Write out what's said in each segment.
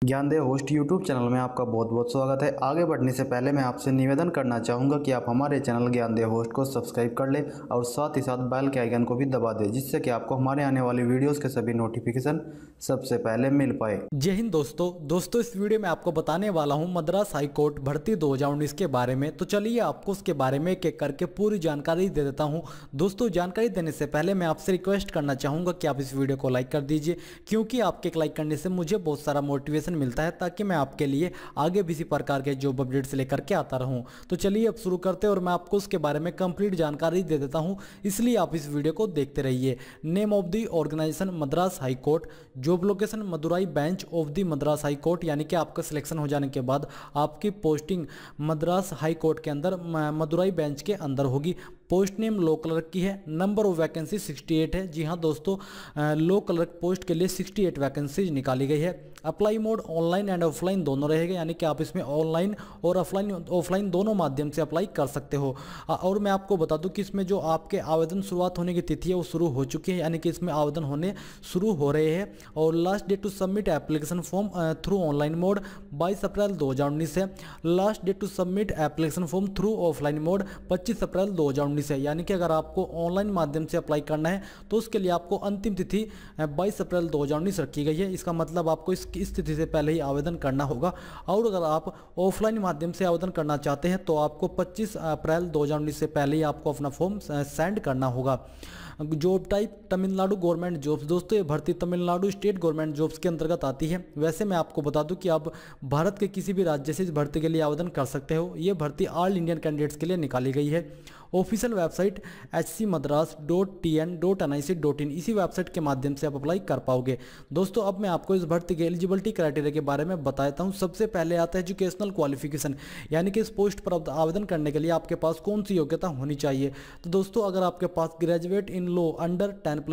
Gyandev host YouTube channel में आपका बहुत बहुत स्वागत है। आगे बढ़ने से पहले मैं आपसे निवेदन करना चाहूँगा कि आप हमारे चैनल ज्ञानदेव होस्ट को सब्सक्राइब कर लें और साथ ही साथ बेल के आइकन को भी दबा दें, जिससे कि आपको हमारे आने वाली वीडियोस के सभी नोटिफिकेशन सबसे पहले मिल पाए। जय हिंद दोस्तों इस वीडियो में आपको बताने वाला हूं मद्रास हाई कोर्ट भर्ती 2019 के बारे में। तो चलिए आपको उसके बारे में एक एक करके पूरी जानकारी दे देता हूं। दोस्तों जानकारी देने से पहले मैं आपसे रिक्वेस्ट करना चाहूँगा कि आप इस वीडियो को लाइक कर दीजिए, क्योंकि आपके एक लाइक करने से मुझे बहुत सारा मोटिवेशन मिलता है, ताकि मैं आपके लिए आगे भी इसी प्रकार के जॉब अपडेट्स लेकर के आता रहूं। तो चलिए अब शुरू करते हैं और मैं आपको उसके बारे में कंप्लीट जानकारी दे देता हूं, इसलिए आप इस वीडियो को देखते रहिए। Name of the organisation Madras high court, job location Madurai bench of the Madras high court, यानी कि आपका सिलेक्शन हो जाने के बाद आपकी पोस्टिंग मद्रास हाई कोर्ट के अंदर मदुराई बेंच के अंदर होगी। पोस्ट नेम लो क्लर्क की है। नंबर ऑफ वैकेंसी 68 है। जी हाँ दोस्तों, लो क्लर्क पोस्ट के लिए 68 वैकेंसीज निकाली गई है। Apply mode online and offline दोनों रहेगा, यानी कि आप इसमें ऑनलाइन और ऑफलाइन दोनों माध्यम से अप्लाई कर सकते हो। और मैं आपको बता दूं कि इसमें जो आपके आवेदन शुरुआत होने की तिथि है वो शुरू हो चुकी है, यानी कि इसमें आवेदन होने शुरू हो रहे हैं। और last date to submit application form through online mode 22 April 2019 है। Last date to submit application form through offline mode 25 April 2019 है। यानी कि अगर आपको ऑनलाइन माध्यम से अप्लाई करना है तो उसके लिए आपको अंतिम तिथि 22 अप्रैल 2019 रखी गई है। इसका मतलब आपको इस तिथि से पहले ही आवेदन करना होगा। और अगर आप ऑफलाइन माध्यम से आवेदन करना चाहते हैं तो आपको 25 अप्रैल 2019 से पहले ही आपको अपना फॉर्म सेंड करना होगा। Job type Tamil Nadu government jobs. दोस्तों ये भर्ती तमिलनाडु स्टेट गवर्नमेंट जॉब्स के अंतर्गत आती है। वैसे मैं आपको बता दूं कि आप भारत के किसी भी राज्य से इस भर्ती के लिए आवेदन कर सकते हो। ये भर्ती ऑल इंडियन कैंडिडेट्स के लिए निकाली गई है। ऑफिशियल वेबसाइट hcmadras.tn.nic.in, इसी वेबसाइट के माध्यम से आप अप्लाई कर पाओगे। दोस्तों अब मैं आपको इस भर्ती के एलिजिबिलिटी क्राइटेरिया के बारे में बताता हूँ। सबसे पहले आता है एजुकेशनल क्वालिफिकेशन, यानी कि इस पोस्ट पर आवेदन करने के लिए आपके पास कौन सी योग्यता होनी चाहिए। तो दोस्तों अगर आपके पास ग्रेजुएट इन लो अंडर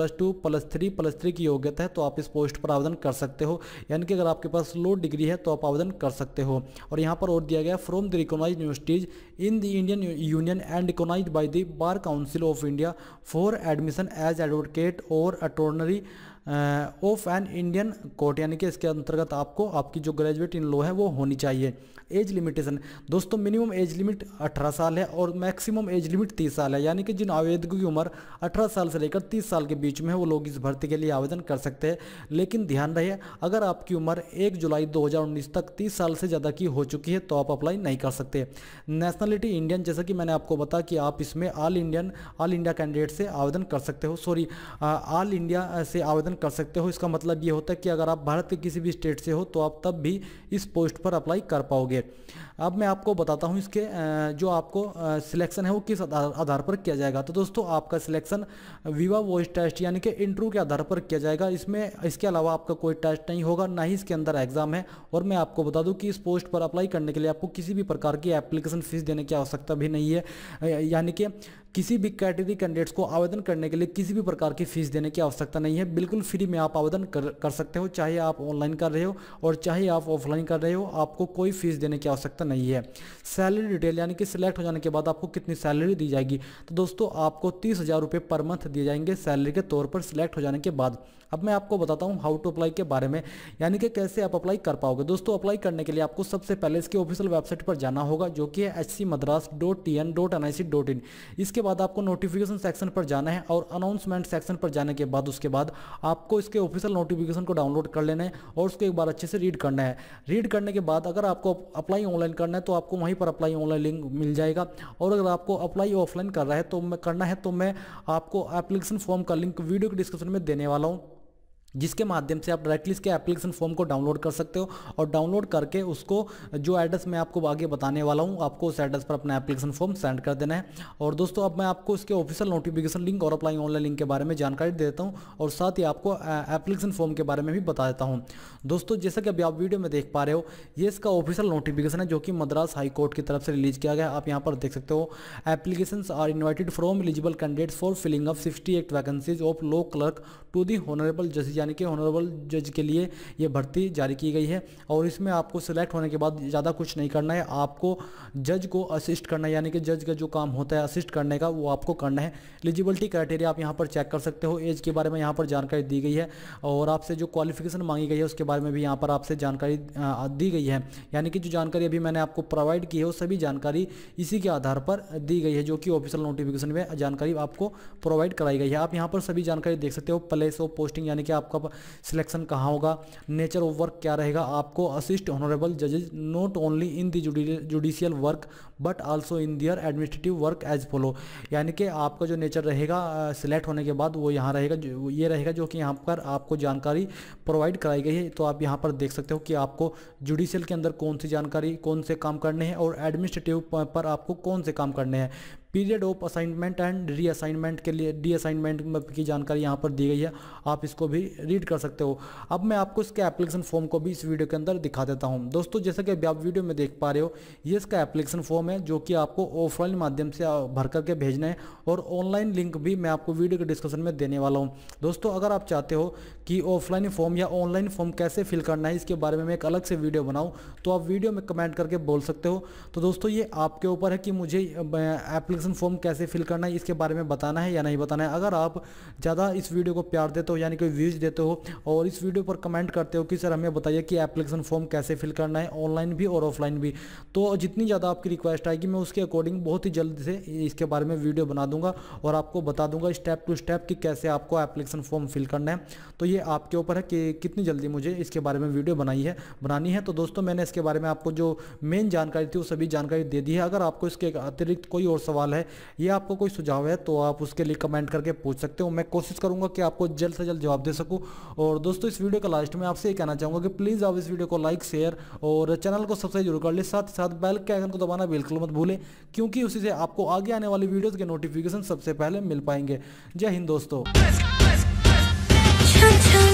10+2+3+3 की योग्यता है तो आप इस पोस्ट पर आवेदन कर सकते हो। यानी कि अगर आपके पास लो डिग्री है तो आप आवेदन कर सकते हो। और यहाँ पर और दिया गया from the recognised universities in the Indian union and recognised by the Bar Council of India for admission as advocate or attorney of an Indian court, यानी कि इसके अंतर्गत आपको आपकी जो ग्रेजुएट इन लॉ है वो होनी चाहिए। एज लिमिटेशन दोस्तों, मिनिमम एज लिमिट 18 साल है और मैक्सिमम एज लिमिट 30 साल है। यानी कि जिन आवेदकों की उम्र 18 साल से लेकर 30 साल के बीच में है वो लोग इस भर्ती के लिए आवेदन कर सकते हैं। लेकिन ध्यान रहे, अगर आपकी उम्र 1 जुलाई 2019 तक 30 साल से ज़्यादा की हो चुकी है तो आप अप्लाई नहीं कर सकते। नेशनलिटी इंडियन, जैसा कि मैंने आपको बताया कि आप इसमें ऑल इंडिया कैंडिडेट से आवेदन कर सकते हो, ऑल इंडिया से आवेदन कर सकते हो। इसका मतलब ये होता है कि अगर आप भारत के किसी भी स्टेट से हो तो आप तब भी इस पोस्ट पर अप्लाई कर पाओगे। अब मैं आपको बताता हूं इसके जो आपको सिलेक्शन है वो किस आधार पर किया जाएगा। तो दोस्तों आपका सिलेक्शन विवा वॉइस टेस्ट यानी कि इंटरव्यू के आधार पर किया जाएगा। इसके अलावा आपका कोई टेस्ट नहीं होगा, ना ही इसके अंदर एग्जाम है। और मैं आपको बता दूं कि इस पोस्ट पर अप्लाई करने के लिए आपको किसी भी प्रकार की एप्लीकेशन फीस देने की आवश्यकता भी नहीं है। यानी कि किसी भी कैटेगरी कैंडिडेट्स को आवेदन करने के लिए किसी भी प्रकार की फीस देने की आवश्यकता नहीं है। बिल्कुल फ्री में आप आवेदन कर सकते हो, चाहे आप ऑनलाइन कर रहे हो और चाहे आप ऑफलाइन कर रहे हो, आपको कोई फीस देने की आवश्यकता नहीं है। सैलरी डिटेल, यानी कि सिलेक्ट हो जाने के बाद आपको कितनी सैलरी दी जाएगी। तो दोस्तों आपको 30,000 रुपये पर मंथ दिए जाएंगे सैलरी के तौर पर सिलेक्ट हो जाने के बाद। अब मैं आपको बताता हूँ हाउ टू अप्लाई के बारे में, यानी कि कैसे आप अप्लाई कर पाओगे। दोस्तों अप्लाई करने के लिए आपको सबसे पहले इसके ऑफिशियल वेबसाइट पर जाना होगा, जो कि है hcmadras.tn.nic.in। इसके बाद आपको नोटिफिकेशन सेक्शन पर जाना है और अनाउंसमेंट सेक्शन पर जाने के बाद उसके बाद आपको इसके ऑफिशियल नोटिफिकेशन को डाउनलोड कर लेना है और उसको एक बार अच्छे से रीड करना है। रीड करने के बाद अगर आपको अप्लाई ऑनलाइन करना है तो आपको वहीं पर अप्लाई ऑनलाइन लिंक मिल जाएगा। और अगर आपको अप्लाई ऑफलाइन करना है तो मैं आपको एप्लीकेशन फॉर्म का लिंक वीडियो के डिस्क्रिप्शन में देने वाला हूँ, जिसके माध्यम से आप डायरेक्टली इसके एप्लीकेशन फॉर्म को डाउनलोड कर सकते हो। और डाउनलोड करके उसको जो एड्रेस मैं आपको आगे बताने वाला हूं, आपको उस एड्रेस पर अपना एप्लीकेशन फॉर्म सेंड कर देना है। और दोस्तों अब मैं आपको इसके ऑफिशियल नोटिफिकेशन लिंक और अप्लाई ऑनलाइन लिंक के बारे में जानकारी दे देता हूं और साथ ही आपको एप्लीकेशन फॉर्म के बारे में भी बता देता हूँ। दोस्तों जैसा कि अभी आप वीडियो में देख पा रहे हो, ये इसका ऑफिशियल नोटिफिकेशन है जो कि मद्रास हाई कोर्ट की तरफ से रिलीज किया गया है। आप यहाँ पर देख सकते हो, applications are invited from eligible candidates for filling up 68 vacancies of law clerk to the honourable जजेस, यानी कि ऑनरेबल जज के लिए ये भर्ती जारी की गई है। और इसमें आपको सिलेक्ट होने के बाद ज़्यादा कुछ नहीं करना है, आपको जज को असिस्ट करना है, यानी कि जज का जो काम होता है असिस्ट करने का वो आपको करना है। एलिजिबिलिटी क्राइटेरिया आप यहाँ पर चेक कर सकते हो। एज के बारे में यहाँ पर जानकारी दी गई है और आपसे जो क्वालिफिकेशन मांगी गई है उसके बारे में भी यहाँ पर आपसे जानकारी दी गई है। यानी कि जो जानकारी अभी मैंने आपको प्रोवाइड की है वो सभी जानकारी इसी के आधार पर दी गई है, जो कि ऑफिशियल नोटिफिकेशन में जानकारी आपको प्रोवाइड कराई गई है। आप यहाँ पर सभी जानकारी देख सकते हो। प्लेस ऑफ पोस्टिंग यानी कि आपका सिलेक्शन कहाँ होगा, नेचर ऑफ वर्क क्या रहेगा, आपको असिस्ट ऑनरेबल जजेज not only in the judicial work but also in their administrative work as follow. यानी कि आपका जो नेचर रहेगा सिलेक्ट होने के बाद वो यहाँ रहेगा, ये रहेगा जो कि यहाँ पर आपको जानकारी प्रोवाइड कराई गई है। तो आप यहाँ पर देख सकते हो कि आपको जुडिशियल के अंदर कौन सी जानकारी, कौन से काम करने हैं और एडमिनिस्ट्रेटिव पर आपको कौन से काम करने हैं। Period of assignment and reassignment के लिए रीअसाइनमेंट की जानकारी यहाँ पर दी गई है, आप इसको भी रीड कर सकते हो। अब मैं आपको इसके एप्लीकेशन फॉर्म को भी इस वीडियो के अंदर दिखा देता हूँ। दोस्तों जैसा कि अभी आप वीडियो में देख पा रहे हो, ये इसका एप्लीकेशन फॉर्म है जो कि आपको ऑफलाइन माध्यम से भर करके भेजना है और ऑनलाइन लिंक भी मैं आपको वीडियो के डिस्क्रिप्शन में देने वाला हूँ। दोस्तों अगर आप चाहते हो कि ऑफलाइन फॉर्म या ऑनलाइन फॉर्म कैसे फिल करना है इसके बारे में मैं एक अलग से वीडियो बनाऊँ तो आप वीडियो में कमेंट करके बोल सकते हो। तो दोस्तों ये आपके ऊपर है कि मुझे एप्लीकेशन फॉर्म कैसे फिल करना है इसके बारे में बताना है या नहीं बताना है। अगर आप ज़्यादा इस वीडियो को प्यार देते हो यानी कि व्यूज़ देते हो और इस वीडियो पर कमेंट करते हो कि सर हमें बताइए कि एप्लीकेशन फॉर्म कैसे फिल करना है ऑनलाइन भी और ऑफलाइन भी, तो जितनी ज़्यादा आपकी रिक्वेस्ट आएगी मैं उसके अकॉर्डिंग बहुत ही जल्द से इसके बारे में वीडियो बना दूंगा और आपको बता दूंगा स्टेप टू स्टेप कि कैसे आपको एप्लीकेशन फॉर्म फिल करना है। तो ये आपके ऊपर है कि कितनी जल्दी मुझे इसके बारे में वीडियो बनानी है। तो दोस्तों मैंने इसके बारे में आपको जो मेन जानकारी थी वो सभी जानकारी दे दी है। अगर आपको इसके अतिरिक्त कोई और सवाल है या आपको कोई सुझाव है तो आप उसके लिए कमेंट करके पूछ सकते हो। मैं कोशिश करूंगा कि आपको जल्द से जल्द जवाब दे सकूं। और दोस्तों इस वीडियो का लास्ट में आपसे ये कहना चाहूँगा कि प्लीज़ आप इस वीडियो को लाइक शेयर और चैनल को सब्सक्राइब जरूर कर ले, साथ ही साथ बेल के आइकन को दबाना बिल्कुल मत भूलें क्योंकि उसी से आपको आगे आने वाली वीडियोज़ के नोटिफिकेशन सबसे पहले मिल पाएंगे। जय हिंद दोस्तों।